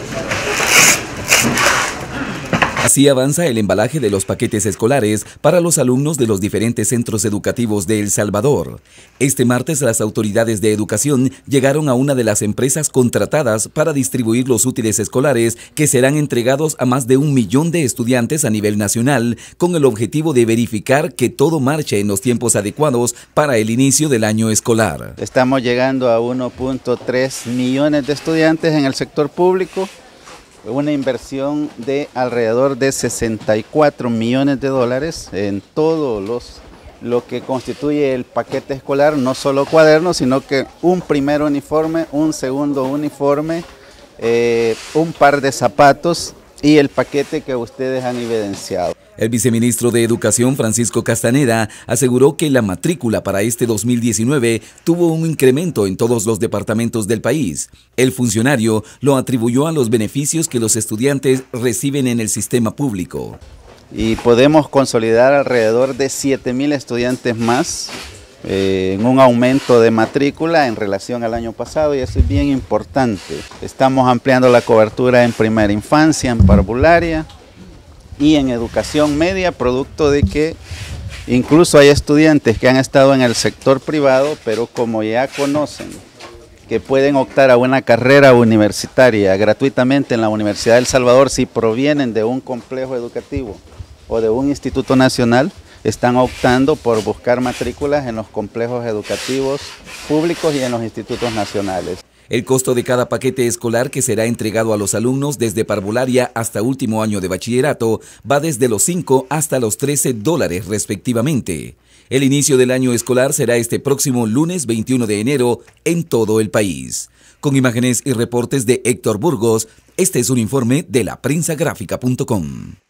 Así avanza el embalaje de los paquetes escolares para los alumnos de los diferentes centros educativos de El Salvador. Este martes las autoridades de educación llegaron a una de las empresas contratadas para distribuir los útiles escolares que serán entregados a más de 1 millón de estudiantes a nivel nacional, con el objetivo de verificar que todo marche en los tiempos adecuados para el inicio del año escolar. Estamos llegando a 1.3 millones de estudiantes en el sector público. Una inversión de alrededor de 64 millones de dólares en todo lo que constituye el paquete escolar, no solo cuadernos, sino que un primer uniforme, un segundo uniforme, un par de zapatos y el paquete que ustedes han evidenciado. El viceministro de Educación, Francisco Castaneda, aseguró que la matrícula para este 2019 tuvo un incremento en todos los departamentos del país. El funcionario lo atribuyó a los beneficios que los estudiantes reciben en el sistema público. Y podemos consolidar alrededor de 7,000 estudiantes más en un aumento de matrícula en relación al año pasado, y eso es bien importante. Estamos ampliando la cobertura en primera infancia, en parvularia y en educación media, producto de que incluso hay estudiantes que han estado en el sector privado, pero como ya conocen que pueden optar a una carrera universitaria gratuitamente en la Universidad de El Salvador si provienen de un complejo educativo o de un instituto nacional, están optando por buscar matrículas en los complejos educativos públicos y en los institutos nacionales. El costo de cada paquete escolar que será entregado a los alumnos desde parvularia hasta último año de bachillerato va desde los $5 hasta los $13 respectivamente. El inicio del año escolar será este próximo lunes 21 de enero en todo el país. Con imágenes y reportes de Héctor Burgos, este es un informe de laprensagráfica.com.